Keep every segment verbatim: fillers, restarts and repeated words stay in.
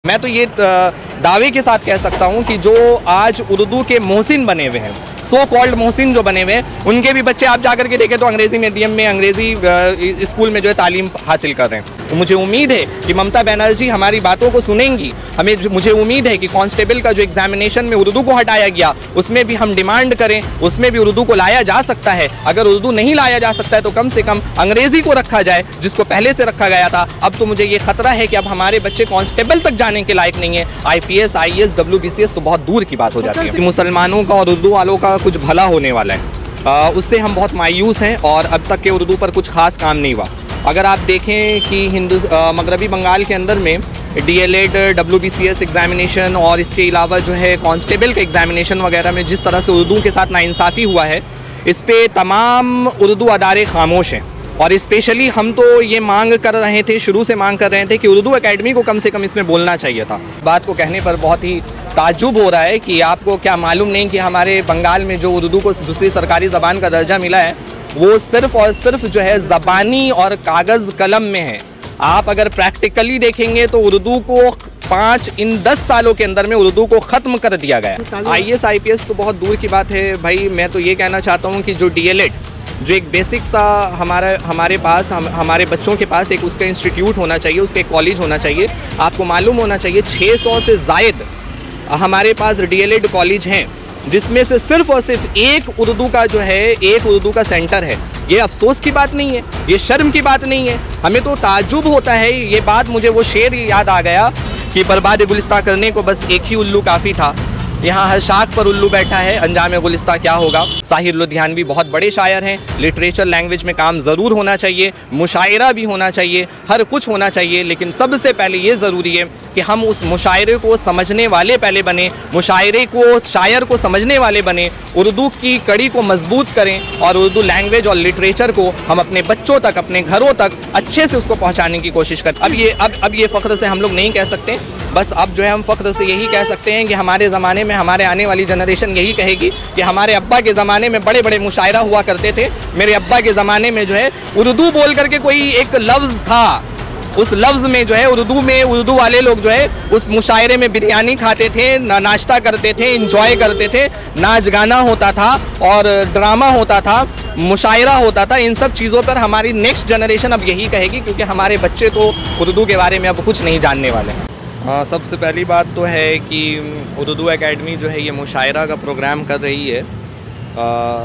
मैं तो ये दावे के साथ कह सकता हूँ कि जो आज उर्दू के मोहसिन बने हुए हैं, सो कॉल्ड मोहसिन जो बने हुए हैं, उनके भी बच्चे आप जाकर के देखें तो अंग्रेज़ी मीडियम में, अंग्रेज़ी स्कूल में जो है तालीम हासिल कर रहे हैं। तो मुझे उम्मीद है कि ममता बनर्जी हमारी बातों को सुनेंगी। हमें मुझे उम्मीद है कि कांस्टेबल का जो एग्जामिनेशन में उर्दू को हटाया गया, उसमें भी हम डिमांड करें, उसमें भी उर्दू को लाया जा सकता है। अगर उर्दू नहीं लाया जा सकता है तो कम से कम अंग्रेज़ी को रखा जाए, जिसको पहले से रखा गया था। अब तो मुझे ये खतरा है कि अब हमारे बच्चे कांस्टेबल तक जाने के लायक नहीं है। I P S, I A S, W B C S तो बहुत दूर की बात हो जाती है। मुसलमानों का और उर्दू वालों का कुछ भला होने वाला है, आ, उससे हम बहुत मायूस हैं और अब तक के उर्दू पर कुछ खास काम नहीं हुआ। अगर आप देखें कि हिंदू मगरबी बंगाल के अंदर में D El Ed, W B C S examination और इसके अलावा जो है कांस्टेबल के एग्जामिनेशन वगैरह में जिस तरह से उर्दू के साथ नाइंसाफ़ी हुआ है, इस पे तमाम उर्दू अदारे खामोश हैं। और स्पेशली हम तो ये मांग कर रहे थे, शुरू से मांग कर रहे थे कि उर्दू एकेडमी को कम से कम इसमें बोलना चाहिए था। बात को कहने पर बहुत ही ताज्जुब हो रहा है कि आपको क्या मालूम नहीं कि हमारे बंगाल में जो उर्दू को दूसरी सरकारी ज़बान का दर्जा मिला है, वो सिर्फ़ और सिर्फ जो है ज़बानी और कागज़ कलम में है। आप अगर प्रैक्टिकली देखेंगे तो उर्दू को पाँच इन दस सालों के अंदर में उर्दू को ख़त्म कर दिया गया। I A S, I P S तो बहुत दूर की बात है भाई। मैं तो ये कहना चाहता हूँ कि जो डी एल एड, जो एक बेसिक सा हमारा हमारे पास हम, हमारे बच्चों के पास एक उसका इंस्टीट्यूट होना चाहिए, उसका एक कॉलेज होना चाहिए। आपको मालूम होना चाहिए छः सौ से ज़ायद हमारे पास डी एल एड कॉलेज हैं, जिसमें से सिर्फ और सिर्फ एक उर्दू का जो है एक उर्दू का सेंटर है। ये अफसोस की बात नहीं है, ये शर्म की बात नहीं है। हमें तो ताज्जुब होता है ये बात। मुझे वो शेर याद आ गया कि बर्बाद गुलिस्तां करने को बस एक ही उल्लू काफ़ी था। यहाँ हर शाख पर उल्लू बैठा है, अंजाम गुलिस्तां क्या होगा। साहिर लुधियानवी बहुत बड़े शायर हैं। लिटरेचर लैंग्वेज में काम ज़रूर होना चाहिए, मुशायरा भी होना चाहिए, हर कुछ होना चाहिए, लेकिन सबसे पहले ये ज़रूरी है कि हम उस मुशायरे को समझने वाले पहले बने, मुशायरे को, शायर को समझने वाले बने, उर्दू की कड़ी को मजबूत करें और उर्दू लैंग्वेज और लिटरेचर को हम अपने बच्चों तक, अपने घरों तक अच्छे से उसको पहुँचाने की कोशिश करें। अब ये अब अब ये फ़ख्र से हम लोग नहीं कह सकते, बस अब जो है हम फ़ख्र से यही कह सकते हैं कि हमारे ज़माने में, हमारे आने वाली जनरेशन यही कहेगी कि हमारे अब्बा के ज़माने में बड़े बड़े मुशायरा हुआ करते थे। मेरे अब्बा के ज़माने में जो है उर्दू बोल करके कोई एक लफ्ज़ था, उस लफ्ज़ में जो है उर्दू में उर्दू वाले लोग जो है उस मुशायरे में बिरयानी खाते थे, ना नाश्ता करते थे, इंजॉय करते थे, नाच गाना होता था और ड्रामा होता था, मुशायरा होता था। इन सब चीज़ों पर हमारी नेक्स्ट जनरेशन अब यही कहेगी, क्योंकि हमारे बच्चे तो उर्दू के बारे में अब कुछ नहीं जानने वाले। हाँ, सबसे पहली बात तो है कि उर्दू एकेडमी जो है ये मुशायरा का प्रोग्राम कर रही है। आ,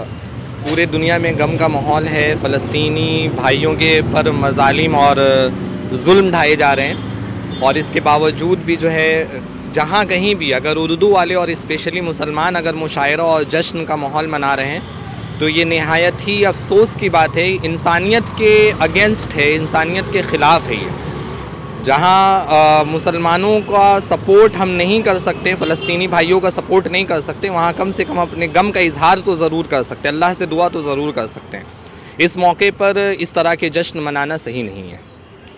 पूरे दुनिया में गम का माहौल है। फ़लस्तीनी भाइयों के पर मज़ालिम और जुल्म ढाए जा रहे हैं, और इसके बावजूद भी जो है जहाँ कहीं भी अगर उर्दू वाले और स्पेशली मुसलमान अगर मुशायरा और जश्न का माहौल मना रहे हैं तो ये नहायत ही अफसोस की बात है। इंसानियत के अगेंस्ट है, इंसानियत के ख़िलाफ़ है ये। जहाँ मुसलमानों का सपोर्ट हम नहीं कर सकते, फ़लस्तीनी भाइयों का सपोर्ट नहीं कर सकते, वहाँ कम से कम अपने गम का इजहार तो ज़रूर कर सकते हैं, अल्लाह से दुआ तो ज़रूर कर सकते हैं। इस मौके पर इस तरह के जश्न मनाना सही नहीं है।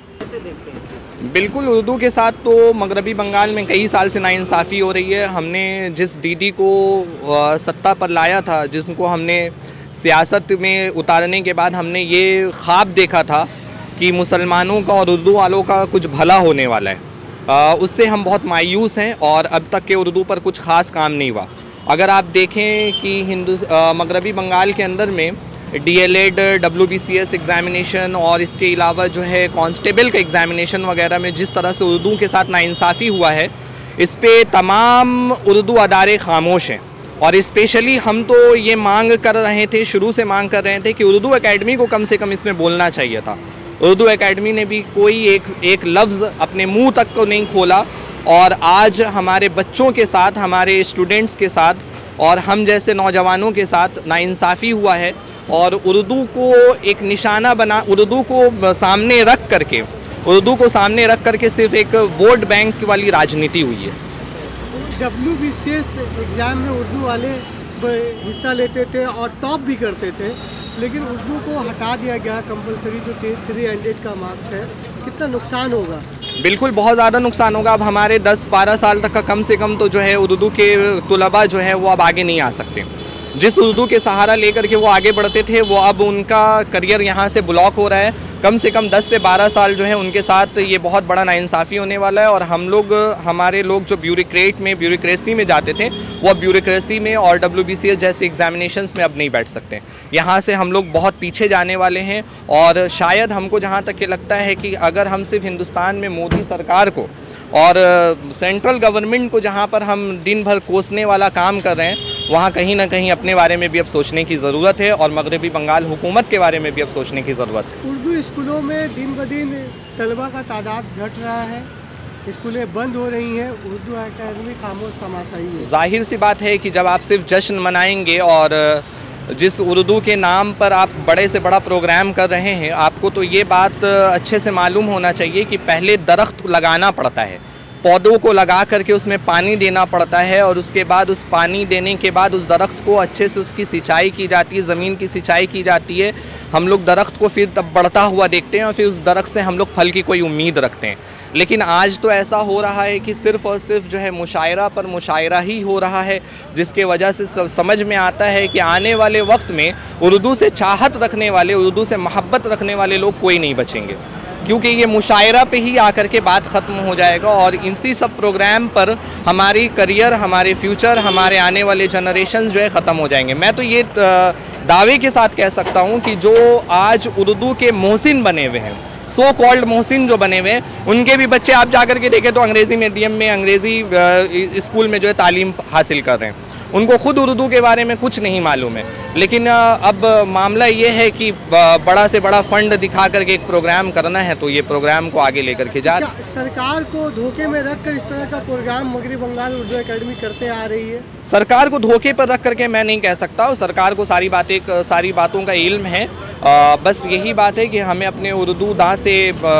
बिल्कुल, उर्दू के साथ तो मगरबी बंगाल में कई साल से नाइंसाफ़ी हो रही है। हमने जिस डी डी को सत्ता पर लाया था, जिसको हमने सियासत में उतारने के बाद हमने ये ख्वाब देखा था कि मुसलमानों का और उर्दू वालों का कुछ भला होने वाला है, आ, उससे हम बहुत मायूस हैं और अब तक के उर्दू पर कुछ खास काम नहीं हुआ। अगर आप देखें कि हिंदू मगरबी बंगाल के अंदर में D El Ed, W B C S examination और इसके अलावा जो है कांस्टेबल का एग्जामिनेशन वगैरह में जिस तरह से उर्दू के साथ नाइंसाफ़ी हुआ है, इस पे तमाम उर्दू अदारे खामोश हैं। और स्पेशली हम तो ये मांग कर रहे थे, शुरू से मांग कर रहे थे कि उर्दू एकेडमी को कम से कम इसमें बोलना चाहिए था। उर्दू एकेडमी ने भी कोई एक एक लफ्ज़ अपने मुंह तक को नहीं खोला, और आज हमारे बच्चों के साथ, हमारे स्टूडेंट्स के साथ और हम जैसे नौजवानों के साथ नाइंसाफ़ी हुआ है। और उर्दू को एक निशाना बना, उर्दू को सामने रख करके उर्दू को सामने रख करके सिर्फ एक वोट बैंक वाली राजनीति हुई है। W B C S exam में उर्दू वाले हिस्सा लेते थे और टॉप भी करते थे, लेकिन उर्दू को हटा दिया गया कंपलसरी, जो थ्री हंड्रेड का मार्क्स है। कितना नुकसान होगा? बिल्कुल, बहुत ज़्यादा नुकसान होगा। अब हमारे दस बारह साल तक का कम से कम तो जो है उर्दू के तुलबा जो है वो अब आगे नहीं आ सकते। जिस उर्दू के सहारा लेकर के वो आगे बढ़ते थे, वो अब उनका करियर यहाँ से ब्लॉक हो रहा है। कम से कम दस से बारह साल जो है उनके साथ ये बहुत बड़ा नाइंसाफ़ी होने वाला है। और हम लोग, हमारे लोग जो ब्यूरोक्रेट में ब्यूरोक्रेसी में जाते थे, वो अब ब्यूरोक्रेसी में और डब्ल्यू बी सी एस जैसे एग्जामिनेशंस में अब नहीं बैठ सकते। यहाँ से हम लोग बहुत पीछे जाने वाले हैं। और शायद हमको जहाँ तक के लगता है कि अगर हम सिर्फ हिंदुस्तान में मोदी सरकार को और सेंट्रल गवर्नमेंट को जहाँ पर हम दिन भर कोसने वाला काम कर रहे हैं, वहाँ कहीं ना कहीं अपने बारे में भी अब सोचने की ज़रूरत है और मगरबी बंगाल हुकूमत के बारे में भी अब सोचने की ज़रूरत है। उर्दू स्कूलों में दिन ब दिन तलबा का तादाद घट रहा है, स्कूलें बंद हो रही हैं, उर्दू अकेडमी खामोश तमाशाई है। जाहिर सी बात है कि जब आप सिर्फ जश्न मनाएंगे और जिस उर्दू के नाम पर आप बड़े से बड़ा प्रोग्राम कर रहे हैं, आपको तो ये बात अच्छे से मालूम होना चाहिए कि पहले दरख्त लगाना पड़ता है, पौधों को लगा करके उसमें पानी देना पड़ता है और उसके बाद उस पानी देने के बाद उस दरख्त को अच्छे से उसकी सिंचाई की जाती है, ज़मीन की सिंचाई की जाती है। हम लोग दरख्त को फिर तब बढ़ता हुआ देखते हैं और फिर उस दरख्त से हम लोग फल की कोई उम्मीद रखते हैं। लेकिन आज तो ऐसा हो रहा है कि सिर्फ़ और सिर्फ जो है मुशायरा पर मुशायरा ही हो रहा है, जिसके वजह से समझ में आता है कि आने वाले वक्त में उर्दू से चाहत रखने वाले, उर्दू से मोहब्बत रखने वाले लोग कोई नहीं बचेंगे, क्योंकि ये मुशायरा पे ही आकर के बात ख़त्म हो जाएगा। और इसी सब प्रोग्राम पर हमारी करियर, हमारे फ्यूचर, हमारे आने वाले जनरेशन जो है ख़त्म हो जाएंगे। मैं तो ये दावे के साथ कह सकता हूँ कि जो आज उर्दू के मोहसिन बने हुए हैं, सो कॉल्ड मोहसिन जो बने हुए हैं, उनके भी बच्चे आप जाकर के देखें तो अंग्रेज़ी मीडियम में, अंग्रेज़ी स्कूल में जो है तालीम हासिल कर रहे हैं। उनको खुद उर्दू के बारे में कुछ नहीं मालूम है। लेकिन अब मामला ये है कि बड़ा से बड़ा फंड दिखा करके एक प्रोग्राम करना है, तो ये प्रोग्राम को आगे लेकर के जा। सरकार को धोखे में रखकर इस तरह का प्रोग्राम मगरबी बंगाल उर्दू अकेडमी करते आ रही है। सरकार को धोखे पर रख करके मैं नहीं कह सकता हूँ, सरकार को सारी बातें सारी बातों का इल्म है। आ, बस यही बात है कि हमें अपने उर्दू दां से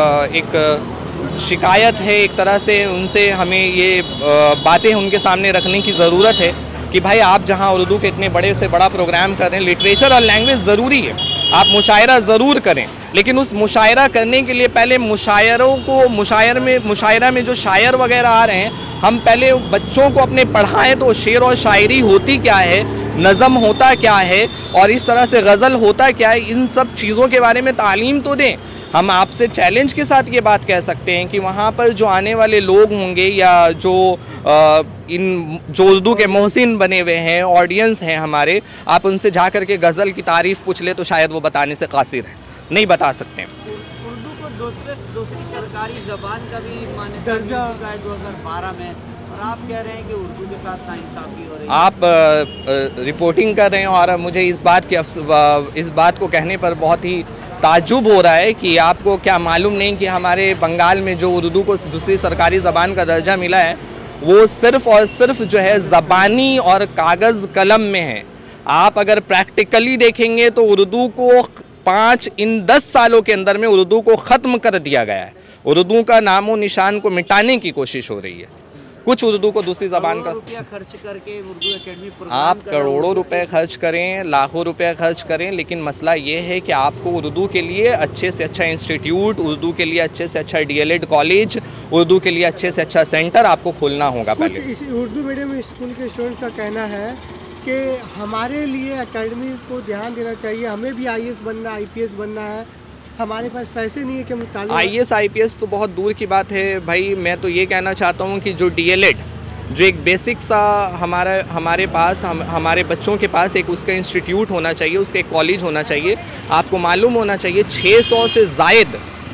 एक शिकायत है, एक तरह से उनसे हमें ये बातें उनके सामने रखने की ज़रूरत है कि भाई आप जहां उर्दू के इतने बड़े से बड़ा प्रोग्राम कर रहे हैं, लिटरेचर और लैंग्वेज ज़रूरी है, आप मुशायरा ज़रूर करें, लेकिन उस मुशायरा करने के लिए पहले मुशायरों को मुशायर में मुशायरा में जो शायर वगैरह आ रहे हैं, हम पहले बच्चों को अपने पढ़ाएं तो शेर और शायरी होती क्या है, नज़म होता क्या है और इस तरह से गज़ल होता क्या है, इन सब चीज़ों के बारे में तालीम तो दें। हम आपसे चैलेंज के साथ ये बात कह सकते हैं कि वहाँ पर जो आने वाले लोग होंगे या जो आ, इन जो उर्दू के मोहसिन बने हुए हैं, ऑडियंस हैं हमारे, आप उनसे जा कर के गज़ल की तारीफ़ पूछ ले तो शायद वो बताने से कासिर है, नहीं बता सकते। उर्दू को दूसरे दूसरी सरकारी ज़बान का भी मान्यता दर्जा है दो हज़ार बारह में, और आप कह रहे हैं कि उर्दू के साथ नाइंसाफ़ी हो रही है। आप आ, आ, रिपोर्टिंग कर रहे हैं और मुझे इस बात की इस बात को कहने पर बहुत ही ताज्जुब हो रहा है कि आपको क्या मालूम नहीं कि हमारे बंगाल में जो उर्दू को दूसरी सरकारी ज़बान का दर्जा मिला है, वो सिर्फ़ और सिर्फ जो है ज़बानी और कागज़ कलम में है। आप अगर प्रैक्टिकली देखेंगे तो उर्दू को पाँच इन दस सालों के अंदर में उर्दू को ख़त्म कर दिया गया है। उर्दू का नामो निशान को मिटाने की कोशिश हो रही है। कुछ उर्दू को दूसरी ज़बान का रुपया खर्च करके उर्दू एकेडमी आप करोड़ों रुपए खर्च करें, लाखों रुपए खर्च करें, लेकिन मसला ये है कि आपको उर्दू के लिए अच्छे से अच्छा इंस्टीट्यूट, उर्दू के लिए अच्छे से अच्छा D El Ed college, Urdu के लिए अच्छे से अच्छा सेंटर आपको खोलना होगा। पहले इस उर्दू मीडियम स्कूल के स्टूडेंट्स का कहना है कि हमारे लिए एकेडमी को ध्यान देना चाहिए, हमें भी आई ए एस बनना, आई पी एस बनना है, हमारे पास पैसे नहीं है कि हम I A S I P S तो बहुत दूर की बात है भाई। मैं तो ये कहना चाहता हूँ कि जो डी एल एड, जो एक बेसिक सा हमारा हमारे पास हम हमारे बच्चों के पास एक उसका इंस्टीट्यूट होना चाहिए, उसका एक कॉलेज होना चाहिए। आपको मालूम होना चाहिए छः सौ से ज़ायद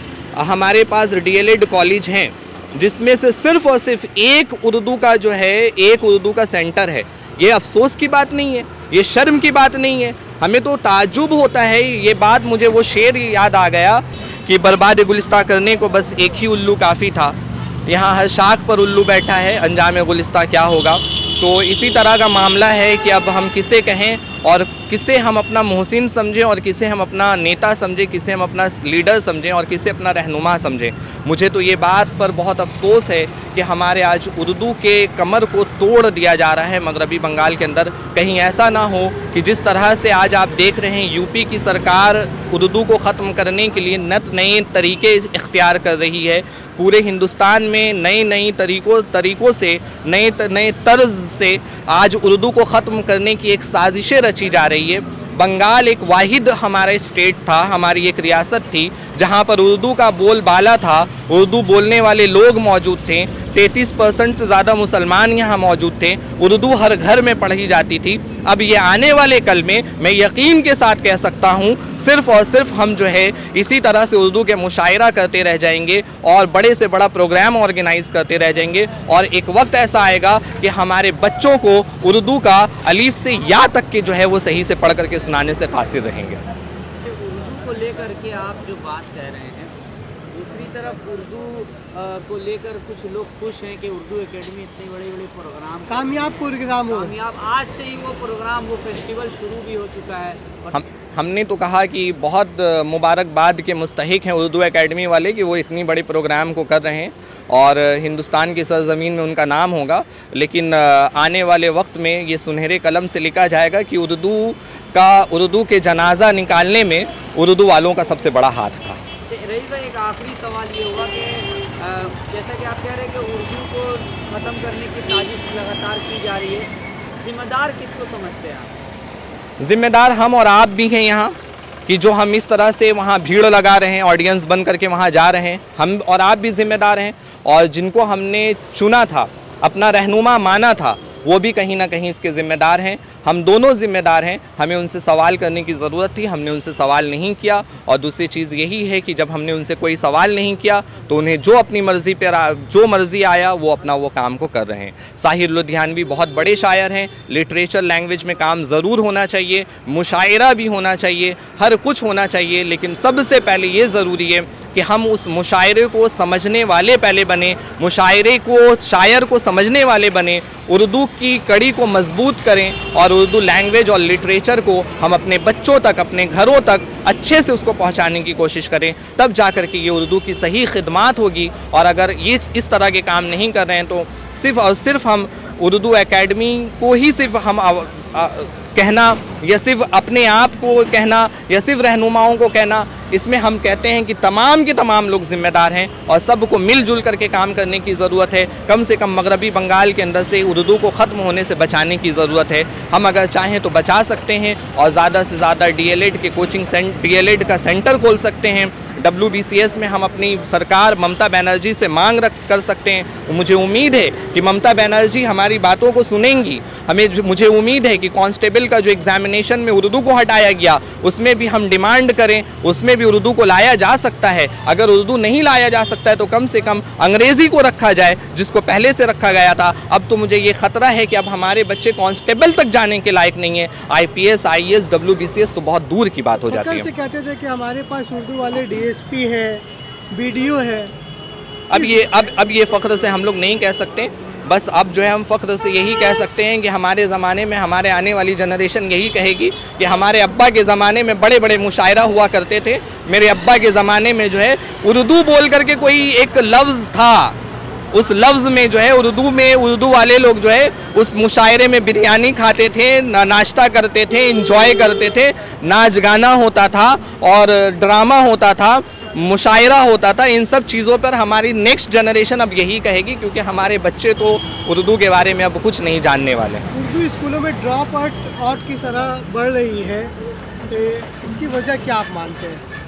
हमारे पास डी एल एड कॉलेज हैं, जिसमें से सिर्फ़ और सिर्फ एक उर्दू का जो है एक उर्दू का सेंटर है। ये अफसोस की बात नहीं है, ये शर्म की बात नहीं है, हमें तो ताज्जुब होता है। ये बात मुझे वो शेर याद आ गया कि बर्बाद गुलिस्तां करने को बस एक ही उल्लू काफ़ी था, यहाँ हर शाख पर उल्लू बैठा है, अंजाम गुलिस्तां क्या होगा। तो इसी तरह का मामला है कि अब हम किसे कहें और किसे हम अपना मोहसिन समझें और किसे हम अपना नेता समझें, किसे हम अपना लीडर समझें और किसे अपना रहनुमा समझें। मुझे तो ये बात पर बहुत अफसोस है कि हमारे आज उर्दू के कमर को तोड़ दिया जा रहा है मगरबी बंगाल के अंदर। कहीं ऐसा ना हो कि जिस तरह से आज आप देख रहे हैं यूपी की सरकार उर्दू को ख़त्म करने के लिए नत नए तरीके इख्तियार कर रही है, पूरे हिंदुस्तान में नए नए तरीक़ों तरीक़ों से नए नए तर्ज से आज उर्दू को ख़त्म करने की एक साजिशें रची जा रही है। बंगाल एक वाहिद हमारा स्टेट था, हमारी एक रियासत थी जहाँ पर उर्दू का बोलबाला था, उर्दू बोलने वाले लोग मौजूद थे, तैंतीस परसेंट से ज़्यादा मुसलमान यहाँ मौजूद थे, उर्दू हर घर में पढ़ी जाती थी। अब ये आने वाले कल में मैं यकीन के साथ कह सकता हूँ सिर्फ़ और सिर्फ हम जो है इसी तरह से उर्दू के मुशायरा करते रह जाएंगे और बड़े से बड़ा प्रोग्राम ऑर्गेनाइज़ करते रह जाएंगे और एक वक्त ऐसा आएगा कि हमारे बच्चों को उर्दू का अलीफ से या तक के जो है वो सही से पढ़ करके सुनाने से कासिर रहेंगे। उर्दू को लेकर के आप जो बात कह रहे हैं, दूसरी तरफ उर्दू को लेकर कुछ लोग खुश हैं कि उर्दू एकेडमी इतने बड़े बड़े प्रोग्राम कामयाब प्रोग्राम हो कामयाब आज से ही वो प्रोग्राम वो फेस्टिवल शुरू भी हो चुका है। और हम हमने तो कहा कि बहुत मुबारकबाद के मुस्तहिक हैं उर्दू एकेडमी वाले कि वो इतनी बड़ी प्रोग्राम को कर रहे हैं और हिंदुस्तान की सरज़मीन में उनका नाम होगा, लेकिन आने वाले वक्त में ये सुनहरे कलम से लिखा जाएगा कि उर्दू का उर्दू के जनाजा निकालने में उर्दू वालों का सबसे बड़ा हाथ था। रही भाई, एक आखिरी सवाल ये होगा कि जैसा कि आप कह रहे हैं कि उर्दू को ख़त्म करने की साजिश लगातार की जा रही है, जिम्मेदार किसको समझते हैं आप? जिम्मेदार हम और आप भी हैं यहाँ कि जो हम इस तरह से वहाँ भीड़ लगा रहे हैं, ऑडियंस बन करके वहाँ जा रहे हैं, हम और आप भी जिम्मेदार हैं और जिनको हमने चुना था, अपना रहनुमा माना था, वो भी कहीं ना कहीं इसके ज़िम्मेदार हैं। हम दोनों ज़िम्मेदार हैं। हमें उनसे सवाल करने की ज़रूरत थी, हमने उनसे सवाल नहीं किया और दूसरी चीज़ यही है कि जब हमने उनसे कोई सवाल नहीं किया तो उन्हें जो अपनी मर्ज़ी पर जो मर्ज़ी आया वो अपना वो काम को कर रहे हैं। साहिर लुधियानवी बहुत बड़े शायर हैं, लिटरेचर लैंग्वेज में काम ज़रूर होना चाहिए, मुशायरा भी होना चाहिए, हर कुछ होना चाहिए, लेकिन सबसे पहले ये ज़रूरी है कि हम उस मुशायरे को समझने वाले पहले बने, मुशायरे को शायर को समझने वाले बने, उर्दू की कड़ी को मजबूत करें और उर्दू लैंग्वेज और लिटरेचर को हम अपने बच्चों तक, अपने घरों तक अच्छे से उसको पहुंचाने की कोशिश करें, तब जाकर के ये उर्दू की सही खिदमात होगी। और अगर ये इस तरह के काम नहीं कर रहे हैं तो सिर्फ़ और सिर्फ हम उर्दू एकेडमी को ही सिर्फ हम आ, आ, कहना या सिर्फ अपने आप को कहना या सिर्फ रहनुमाओं को कहना, इसमें हम कहते हैं कि तमाम के तमाम लोग ज़िम्मेदार हैं और सबको मिलजुल करके काम करने की ज़रूरत है। कम से कम मगरबी बंगाल के अंदर से उर्दू को ख़त्म होने से बचाने की ज़रूरत है। हम अगर चाहें तो बचा सकते हैं और ज़्यादा से ज़्यादा डी एल एड के coaching cent D El Ed का सेंटर खोल सकते हैं। डब्ल्यू बी सी एस में हम अपनी सरकार ममता बनर्जी से मांग रख कर सकते हैं। मुझे उम्मीद है कि ममता बनर्जी हमारी बातों को सुनेंगी। हमें मुझे उम्मीद है कि कांस्टेबल का जो एग्जामिनेशन में उर्दू को हटाया गया उसमें भी हम डिमांड करें, उसमें भी उर्दू को लाया जा सकता है। अगर उर्दू नहीं लाया जा सकता है तो कम से कम अंग्रेज़ी को रखा जाए जिसको पहले से रखा गया था। अब तो मुझे ये ख़तरा है कि अब हमारे बच्चे कांस्टेबल तक जाने के लायक नहीं है। I P S, I A S, W B C S तो बहुत दूर की बात हो जाती है। कहते थे कि हमारे पास उर्दू वाले डी एस पी है, बी डी ओ है। अब ये अब अब ये फ़ख्र से हम लोग नहीं कह सकते। बस अब जो है हम फ़ख्र से यही कह सकते हैं कि हमारे ज़माने में हमारे आने वाली जनरेशन यही कहेगी कि हमारे अब्बा के ज़माने में बड़े बड़े मुशायरा हुआ करते थे। मेरे अब्बा के ज़माने में जो है उर्दू बोल करके कोई एक लफ्ज़ था, उस लफ्ज़ में जो है उर्दू में उर्दू वाले लोग जो है उस मुशायरे में बिरयानी खाते थे, ना नाश्ता करते थे, इंजॉय करते थे, नाच गाना होता था और ड्रामा होता था, मुशायरा होता था। इन सब चीज़ों पर हमारी नेक्स्ट जनरेशन अब यही कहेगी क्योंकि हमारे बच्चे तो उर्दू के बारे में अब कुछ नहीं जानने वाले। उर्दू स्कूलों में ड्रॉप आउट आउट की तरह बढ़ रही है, तो इसकी वजह क्या आप मानते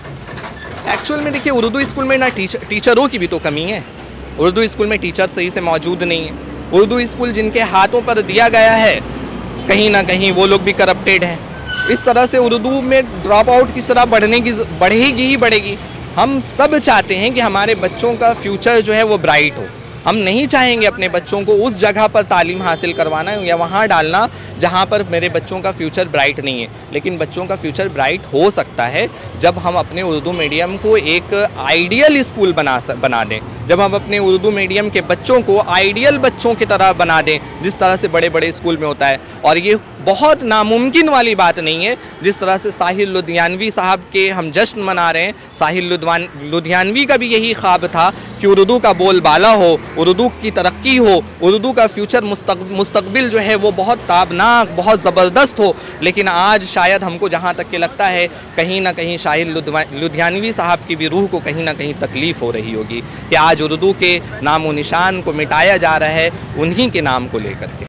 हैं? एक्चुअल में देखिए, उर्दू स्कूल में ना टीचर टीचरों की भी तो कमी है। उर्दू स्कूल में टीचर सही से मौजूद नहीं है। उर्दू स्कूल जिनके हाथों पर दिया गया है कहीं ना कहीं वो लोग भी करप्टेड हैं। इस तरह से उर्दू में ड्रॉप आउट की तरह बढ़ने की बढ़ेगी ही बढ़ेगी। हम सब चाहते हैं कि हमारे बच्चों का फ्यूचर जो है वो ब्राइट हो। हम नहीं चाहेंगे अपने बच्चों को उस जगह पर तालीम हासिल करवाना या वहाँ डालना जहाँ पर मेरे बच्चों का फ्यूचर ब्राइट नहीं है। लेकिन बच्चों का फ्यूचर ब्राइट हो सकता है जब हम अपने उर्दू मीडियम को एक आइडियल स्कूल बना बना दें, जब हम अपने उर्दू मीडियम के बच्चों को आइडियल बच्चों की तरह बना दें जिस तरह से बड़े बड़े स्कूल में होता है। और ये बहुत नामुमकिन वाली बात नहीं है। जिस तरह से साहिर लुधियानवी साहब के हम जश्न मना रहे हैं, साहिर लुधियानवी का भी यही ख्वाब था कि उर्दू का बोलबाला हो, उर्दू की तरक्की हो, उर्दू का फ्यूचर मुस्तकबिल जो है वो बहुत ताबनाक, बहुत ज़बरदस्त हो। लेकिन आज शायद हमको जहाँ तक के लगता है कहीं ना कहीं साहिर लुधियानवी साहब की भी रूह को कहीं ना कहीं तकलीफ़ हो रही होगी कि आज उर्दू के नामो निशान को मिटाया जा रहा है उन्हीं के नाम को लेकर के।